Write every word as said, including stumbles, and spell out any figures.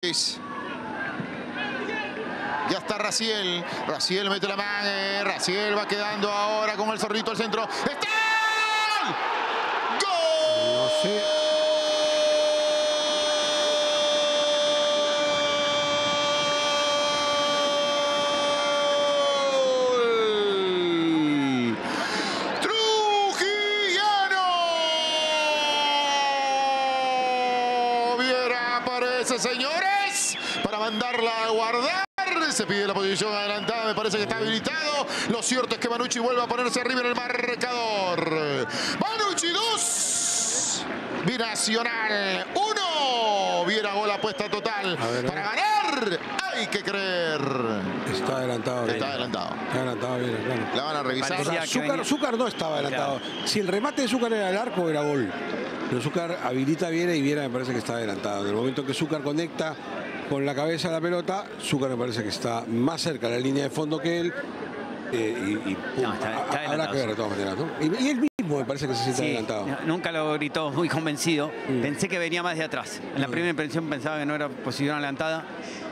Ortiz. Ya está Raciel. Raciel mete la mano. Raciel va quedando ahora con el zorrito al centro. ¡Está! ¡Gol! No sé. Señores, para mandarla a guardar. Se pide la posición adelantada, me parece que está habilitado. Lo cierto es que Manucci vuelve a ponerse arriba en el marcador. Manucci dos, Binacional uno. Viera gol apuesta total. Ver, para ganar hay que creer. Está adelantado. Está bien. adelantado. Está adelantado, bien, claro. La van a revisar. O sea, Zúcar, Zúcar no estaba adelantado. Claro. Si el remate de Zúcar era el arco, era gol. Pero Zúcar habilita a Viera y Viera me parece que está adelantado. En el momento que Zúcar conecta con la cabeza de la pelota, Zúcar me parece que está más cerca de la línea de fondo que él. Eh, y y pum, no, está, está habrá que ver de todas maneras, ¿no? Y, y él mismo me parece que se siente sí, adelantado. Nunca lo gritó muy convencido. Mm. Pensé que venía más de atrás. En la Mm. primera impresión pensaba que no era posición adelantada.